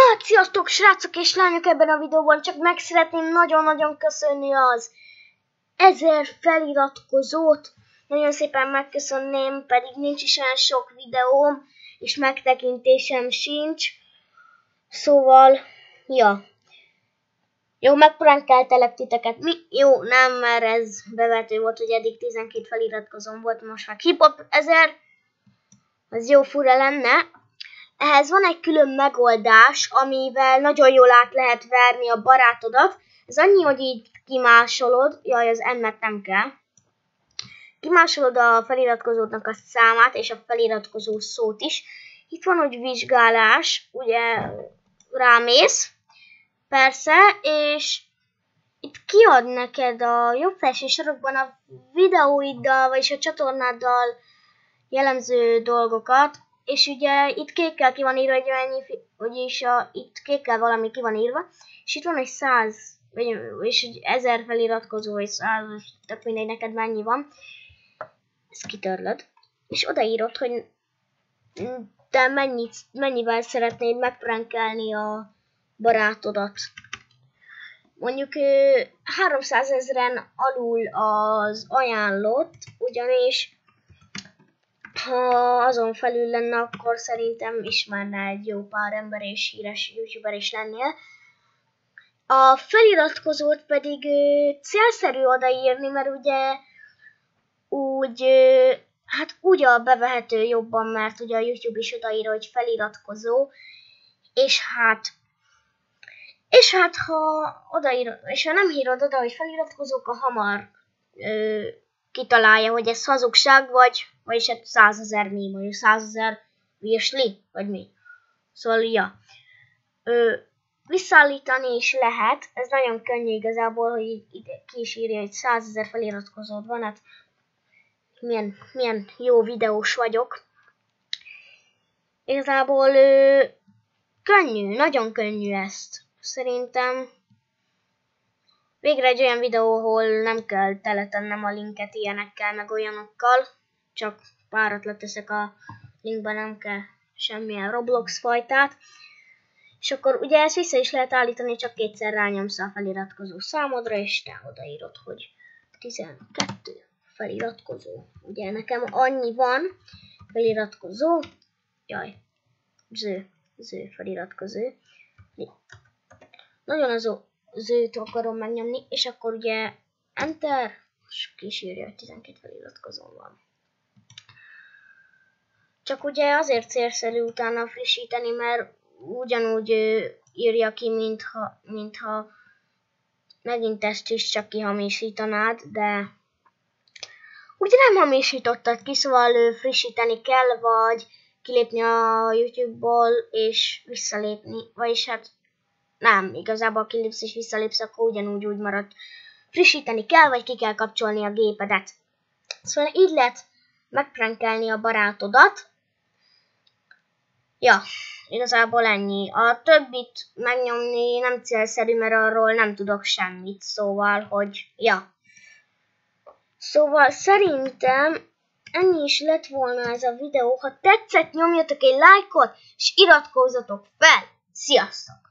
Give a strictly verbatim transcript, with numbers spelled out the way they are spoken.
Hát sziasztok srácok és lányok, ebben a videóban csak meg szeretném nagyon-nagyon köszönni az ezer feliratkozót. Nagyon szépen megköszönném, pedig nincs is olyan sok videóm, és megtekintésem sincs. Szóval, ja. Jó, megprankeltelek titeket. Mi? Jó, nem, mert ez bevető volt, hogy eddig tizenkét feliratkozóm volt, most már hip-hop ezer. Az jó fura lenne. Ehhez van egy külön megoldás, amivel nagyon jól át lehet verni a barátodat. Ez annyi, hogy így kimásolod, jaj, az M-et nem kell. Kimásolod a feliratkozódnak a számát és a feliratkozó szót is. Itt van, hogy vizsgálás, ugye rámész, persze, és itt kiad neked a jobb felső sarokban a videóiddal, vagyis a csatornáddal jellemző dolgokat. És ugye itt kékkel ki van írva egy olyan, vagyis a, itt kékkel valami ki van írva, és itt van egy száz, vagy, és egy ezer feliratkozó, vagy száz, tök mindegy, neked mennyi van. Ezt kitörlöd, és odaírod, hogy te mennyit, mennyivel szeretnéd megprankelni a barátodat. Mondjuk háromszázezren alul az ajánlott, ugyanis ha azon felül lenne, akkor szerintem ismerne egy jó pár ember és híres youtuber is lennél. A feliratkozót pedig ö, célszerű odaírni, mert ugye úgy, ö, hát úgy a bevehető jobban, mert ugye a YouTube is odaír, hogy feliratkozó, és hát, és hát ha odaírod, és ha nem írod oda, hogy feliratkozók, a hamar ö, kitalálja, hogy ez hazugság, vagy, vagyis hát százezer mi, vagy százezer virsli, vagy mi. Szóval, ja. Ö, visszaállítani is lehet, ez nagyon könnyű igazából, hogy ide ki is írja, hogy százezer feliratkozód van, hát milyen, milyen jó videós vagyok. Igazából ö, könnyű, nagyon könnyű ezt. Szerintem végre egy olyan videó, ahol nem kell teletennem a linket ilyenekkel, meg olyanokkal, csak párat leteszek a linkben, nem kell semmilyen Roblox fajtát. És akkor ugye ezt vissza is lehet állítani, csak kétszer rányomsz a feliratkozó számodra, és te odaírod, hogy tizenkettő feliratkozó. Ugye nekem annyi van, feliratkozó, jaj, ző, ző feliratkozó. Nagyon az zőt akarom megnyomni, és akkor ugye Enter, és kísérje, hogy tizenkét feliratkozón van. Csak ugye azért célszerű utána frissíteni, mert ugyanúgy írja ki, mintha, mintha megint ezt is csak kihamisítanád, de ugye nem hamisítottad ki, szóval frissíteni kell, vagy kilépni a YouTube-ból, és visszalépni, vagyis hát nem, igazából kilépsz és visszalépsz, akkor ugyanúgy úgy marad. Frissíteni kell, vagy ki kell kapcsolni a gépedet. Szóval így lehet megprankelni a barátodat. Ja, igazából ennyi. A többit megnyomni nem célszerű, mert arról nem tudok semmit. Szóval, hogy ja. Szóval szerintem ennyi is lett volna ez a videó. Ha tetszett, nyomjatok egy lájkot, és iratkozzatok fel. Sziasztok!